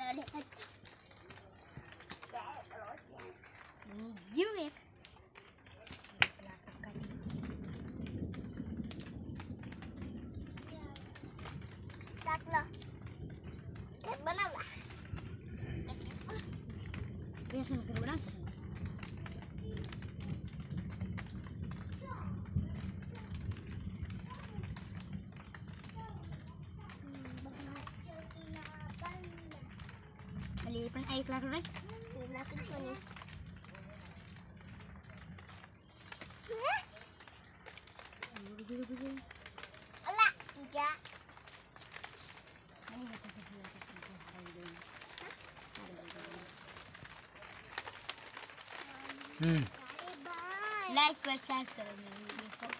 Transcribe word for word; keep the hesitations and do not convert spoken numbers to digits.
Juit. Tak loh. Mana lah? Biasa makan berasa. Beli pen air kelar kelar. Belakang sini. Alah, tidak. Hmm. Like और share करो मेरी वीडियो को